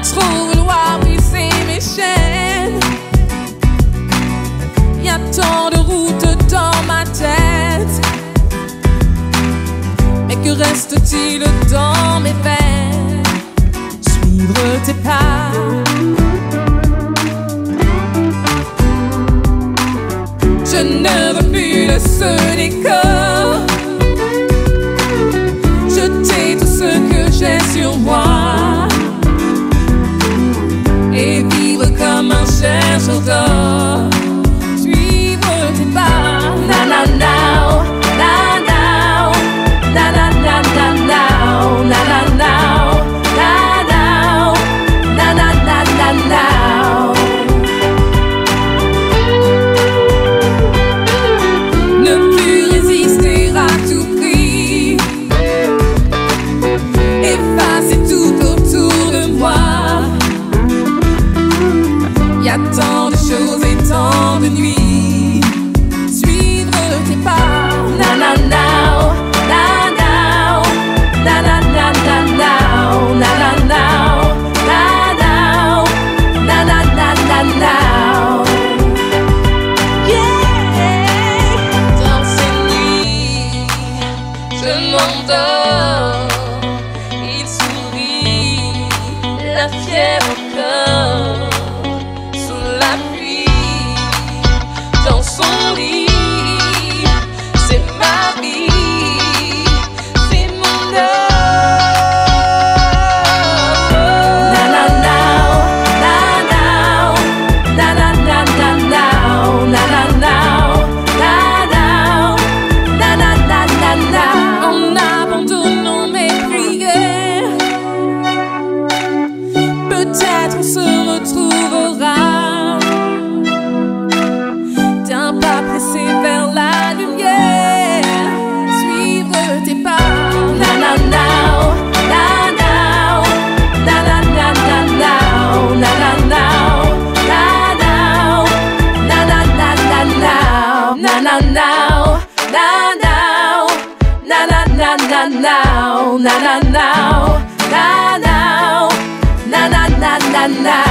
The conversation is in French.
trop vouloir briser mes chaînes. Y'a tant de routes dans ma tête, mais que reste-t-il dans mes veines? Suivre tes pas. Je ne veux plus de ce décor, jeter tout ce que j'ai sur moi et vivre comme un chercheur d'or. Suivre tes pas. Na na na, na na, na na na na na, na na na, na na na na na na. Ne plus résister à tout prix, effacer tout autour de moi. Y'a tant de choses et tant de nuits. Suivre tes pas. Na na na, na na, na na na na na, na na na, na na na na na na. Yeah. Dans ces nuits, je m'endors. Il sourit, la fièvre encore. La pluie dans son lit, c'est ma vie, c'est mon heure. Na na na, na na, na na na na na, na na na, na na na na na. En abandonnant mes prières, peut-être on se retrouvera. Vers la lumière, suivre tes pas. Na na na, na na, na na na na na, na na na, na na na na na, na na na, na na na na na na, na na na, na na na na na na.